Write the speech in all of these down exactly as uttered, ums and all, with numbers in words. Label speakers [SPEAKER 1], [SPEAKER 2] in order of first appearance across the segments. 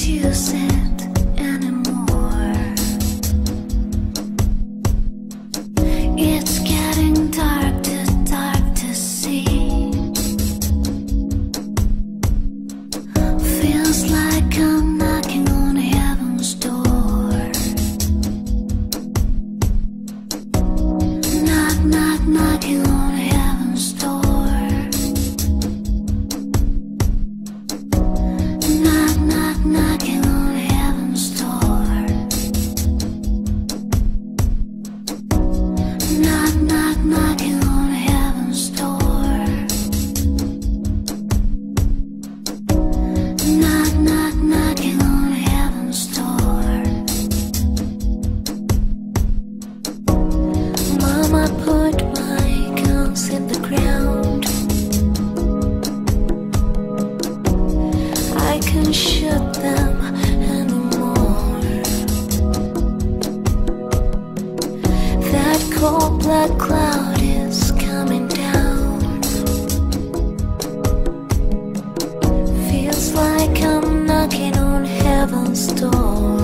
[SPEAKER 1] use it anymore. It's getting dark, too dark to see. Feels like I'm knocking on heaven's door. Knock, knock, knocking on heaven's door. Knock, knock, knocking on heaven's door. Knock, knock, knocking on heaven's door. Knock, knock, knocking on heaven's door. Mama put my guns in the ground. I can't shoot them anymore. That cold black cloud is coming down. Feels like I'm knocking on heaven's door.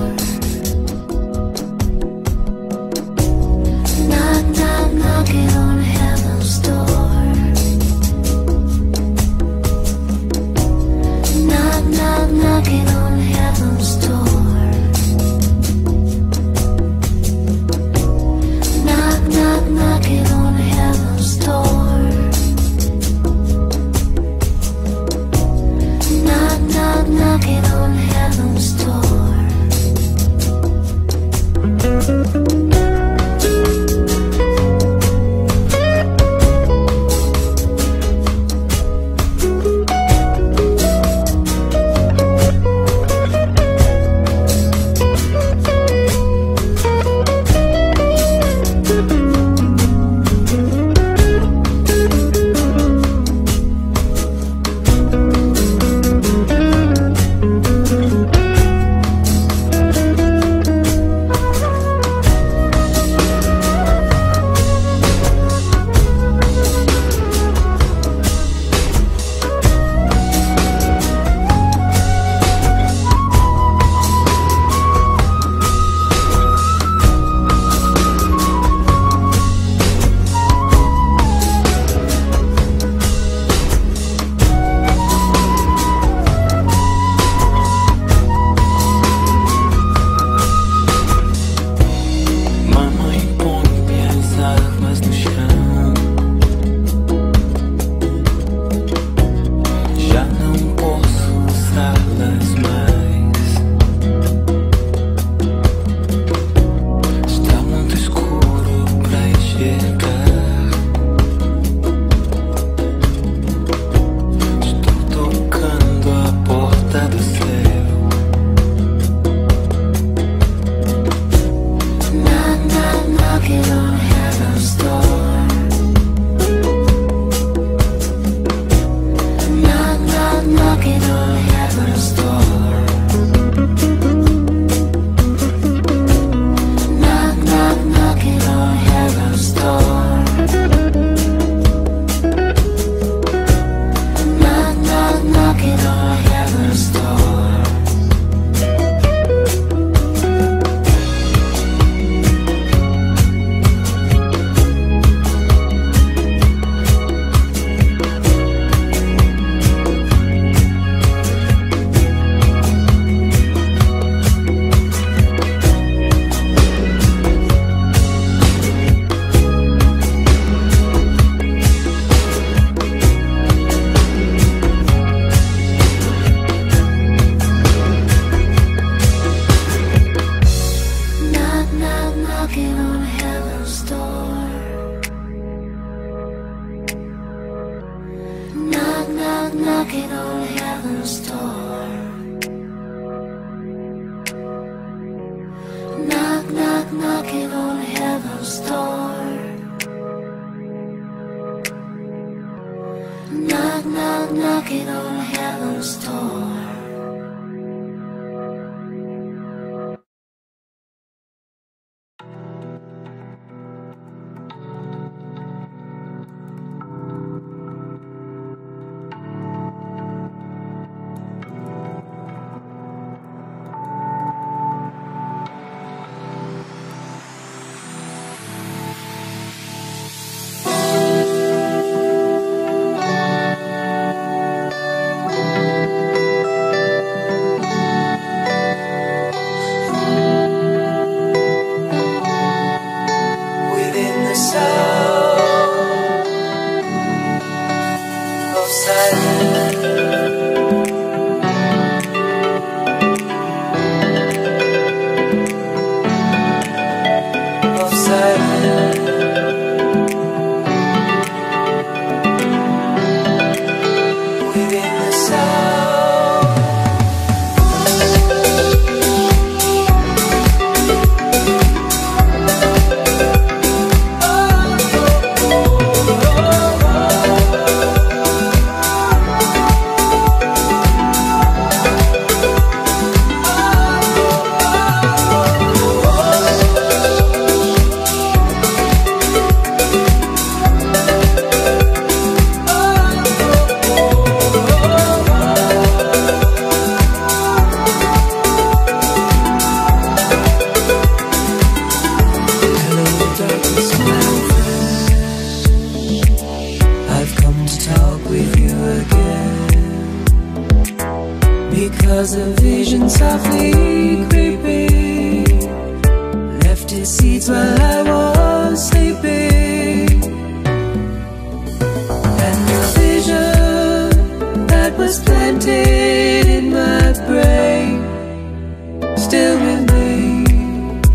[SPEAKER 1] Knock, knock, knocking on heaven's door. Knock, knock, knocking on heaven's door. Knock, knock, knocking on heaven's door. Knock, knock, knocking on heaven's door. Knocking on heaven's door. Knock, knock, knocking on heaven's door. Knock, knock, knocking on heaven's door.
[SPEAKER 2] because a vision softly creeping left its seeds while I was sleeping. And the vision that was planted in my brain still remains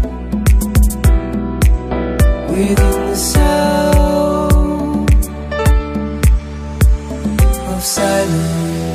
[SPEAKER 2] within the sound of silence.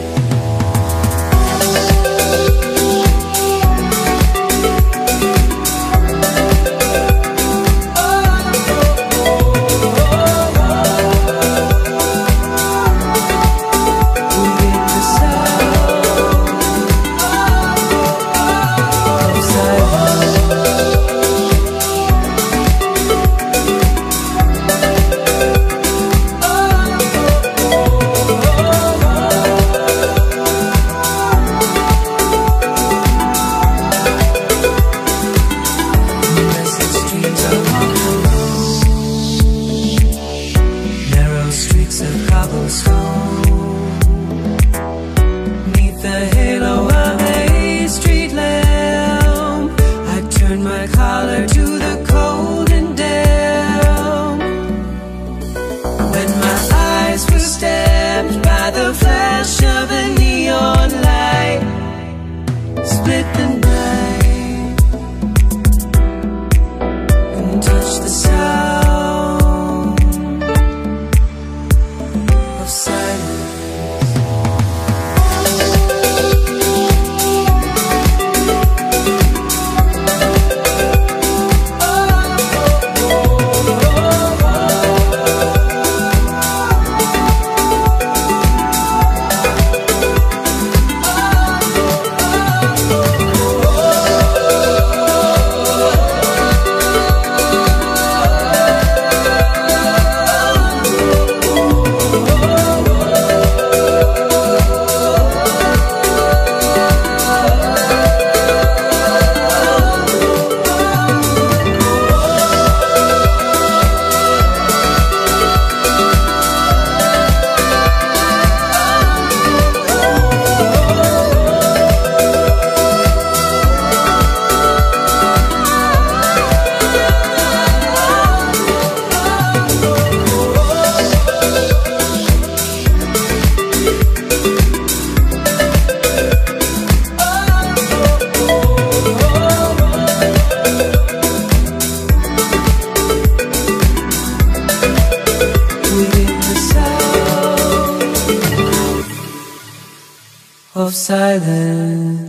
[SPEAKER 2] Of silence.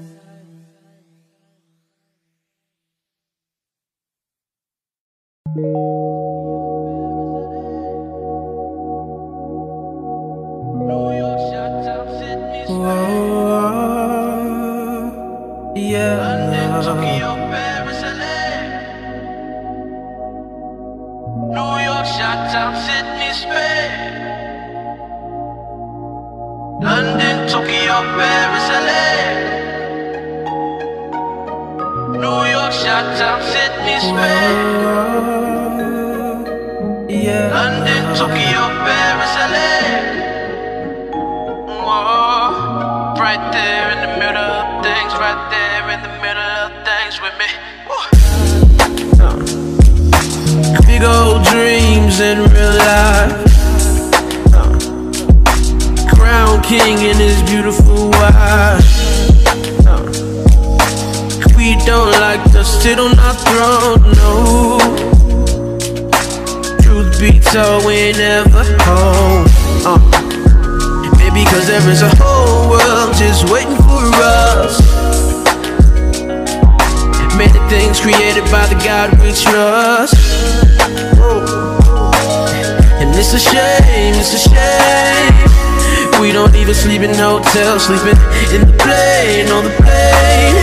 [SPEAKER 3] New York, Chi-Town, Sydney,
[SPEAKER 2] Whoa, yeah.
[SPEAKER 3] London, Tokyo, Paris, L A. New York, Chi-Town, Sydney, Spain. London, Tokyo, Paris, L A. New York, Chi-Town, Sydney, Spain.
[SPEAKER 2] Yeah.
[SPEAKER 3] London, Tokyo, Paris, L A. Whoa, right there in the middle of things, right there in the middle of things with me. Uh. Big old dreams in real life. Crown king and his beautiful wife. uh, We don't like to sit on our throne, no. Truth be told, we ain't never home. uh, Maybe cause there is a whole world just waiting for us. Many things created by the God we trust. Whoa. And it's a shame, it's a shame we don't even sleep in hotels, sleeping in the plane, on the plane.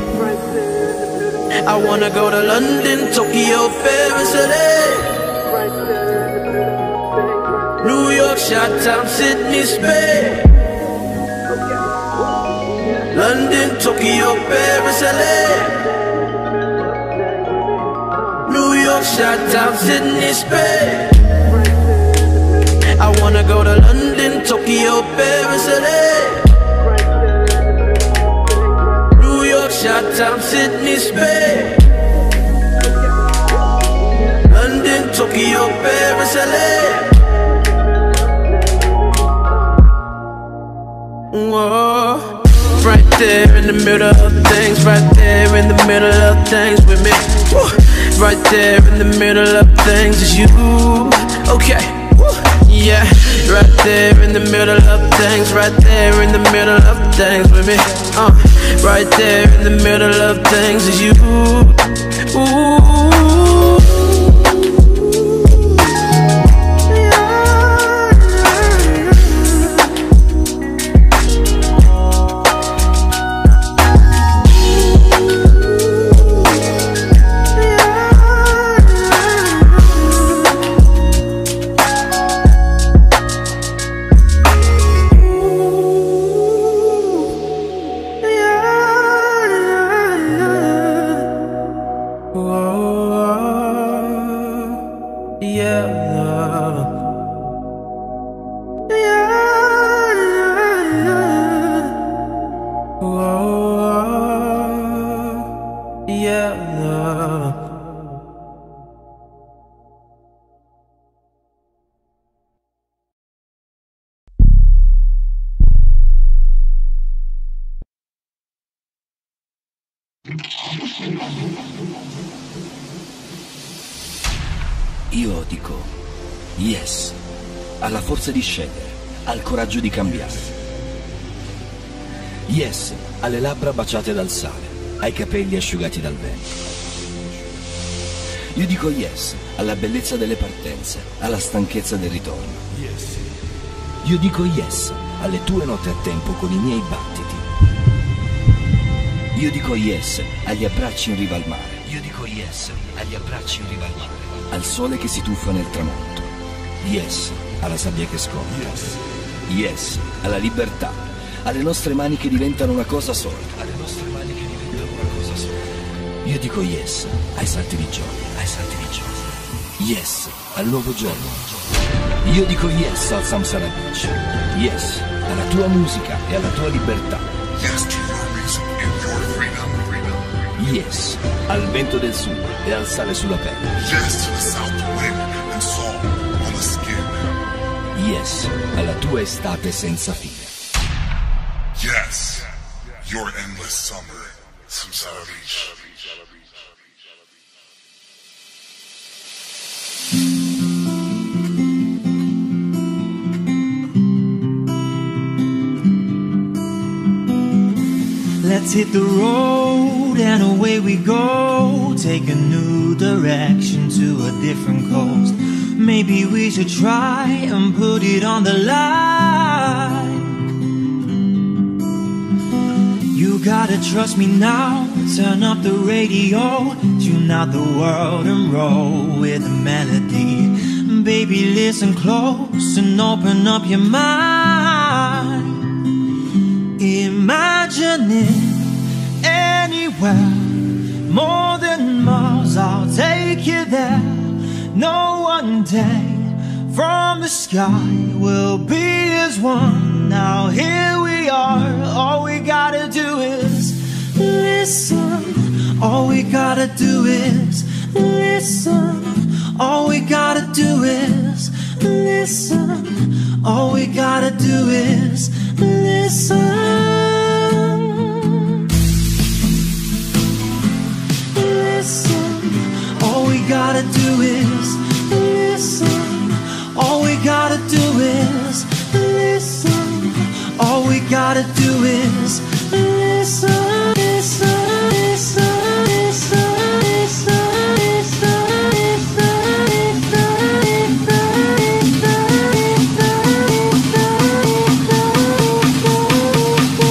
[SPEAKER 3] I wanna go to London, Tokyo, Paris, L A. New York, Chi-Town, Sydney, Spain. London, Tokyo, Paris, L A. New York, Chi-Town, Sydney, Spain. I wanna go to London, Tokyo, Paris, L A. Sydney, Spain, London, Tokyo, Paris, L A. Whoa. Right there in the middle of things, right there in the middle of things with me. Woo. Right there in the middle of things is you. Okay, woo. Yeah. Right there in the middle of things, right there in the middle of things with me. Uh. Right there in the middle of things is you. Ooh.
[SPEAKER 4] Io dico yes alla forza di scegliere, al coraggio di cambiare. Yes alle labbra baciate dal sale, ai capelli asciugati dal vento. Io dico yes alla bellezza delle partenze, alla stanchezza del ritorno. Io dico yes alle tue notte a tempo con i miei battiti. Io dico yes agli abbracci in riva al mare. Io dico yes agli abbracci in riva al mare, al sole che si tuffa nel tramonto. Yes alla sabbia che scoppia. Yes alla libertà, alle nostre mani che diventano una cosa sola. Alle nostre mani che diventano una cosa sola. Io dico yes ai salti di gioia, ai salti di gioia. Yes al nuovo giorno. Io dico yes al Samsara Beach. Yes alla tua musica e alla tua libertà.
[SPEAKER 5] Yes to your music and your freedom.
[SPEAKER 4] Yes al vento del sud e al sale sulla pelle.
[SPEAKER 5] Yes to the south wind and song on the skin.
[SPEAKER 4] Yes alla tua estate senza fine.
[SPEAKER 5] Yes, your endless summer, Samsara Beach.
[SPEAKER 2] Let's hit the road and away we go. Take a new direction to a different coast. Maybe we should try and put it on the line. You gotta trust me now. Turn up the radio, tune out the world and roll with a melody. Baby, listen close and open up your mind. Imagine it anywhere, more than miles, I'll take you there. No one day from the sky will be as one. Now here we are, all we gotta do is listen. All we gotta do is listen. All we gotta do is listen. All we gotta do is listen. All we gotta do is listen. All we gotta do is listen. All we gotta do is listen. Listen, listen, listen, listen, listen, listen, listen, listen.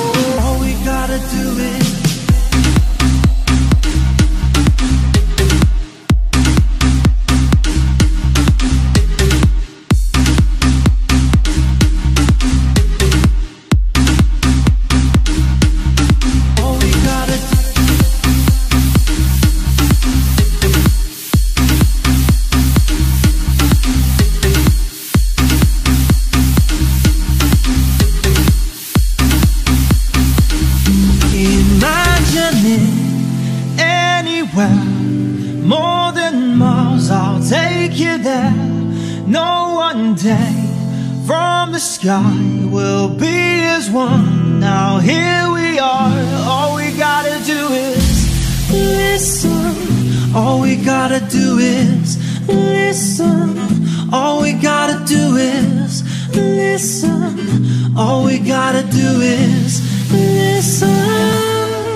[SPEAKER 2] Anywhere, more than miles, I'll take you there. No, one day from the sky we'll be as one. Now here we are, all we gotta do is listen. All we gotta do is listen. All we gotta do is listen. All we gotta do is listen.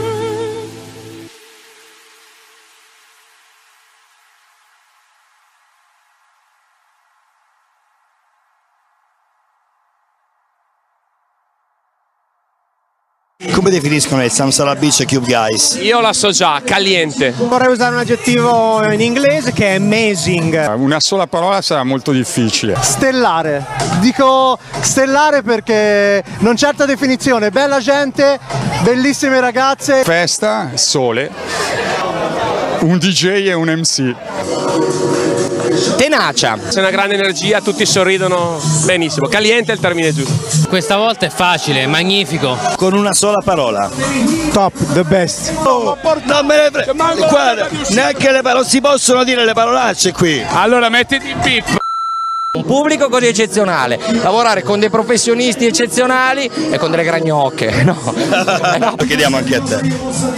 [SPEAKER 6] Come definiscono il Samsara Beach Cube Guys?
[SPEAKER 7] Io la so già, caliente.
[SPEAKER 8] Vorrei usare un aggettivo in inglese che è amazing.
[SPEAKER 9] Una sola parola sarà molto difficile.
[SPEAKER 8] Stellare. Dico stellare perché non certa definizione. Bella gente, bellissime ragazze.
[SPEAKER 9] Festa, sole, un D J e un M C.
[SPEAKER 7] Tenacia. C'è una grande energia, tutti sorridono benissimo. Caliente è il termine giusto.
[SPEAKER 10] Questa volta è facile, magnifico.
[SPEAKER 6] Con una sola parola.
[SPEAKER 8] Top, the best.
[SPEAKER 6] Oh, non me ne frega. Guarda, neanche le parole, non si possono dire le parolacce qui.
[SPEAKER 7] Allora mettiti il pip.
[SPEAKER 11] Un pubblico così eccezionale, lavorare con dei professionisti eccezionali e con delle gragnocche, no?
[SPEAKER 6] Eh no. Lo chiediamo anche a te.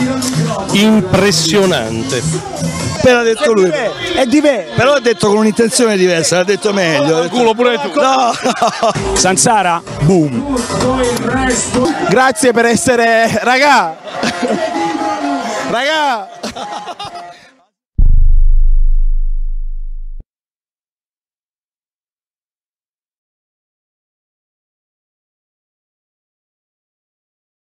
[SPEAKER 8] Impressionante.
[SPEAKER 6] Appena detto lui.
[SPEAKER 8] È di me.
[SPEAKER 6] Però ha detto con un'intenzione diversa, l'ha detto meglio.
[SPEAKER 7] Il culo pure tu.
[SPEAKER 6] No.
[SPEAKER 8] Samsara, boom. Grazie per essere, raga. Raga.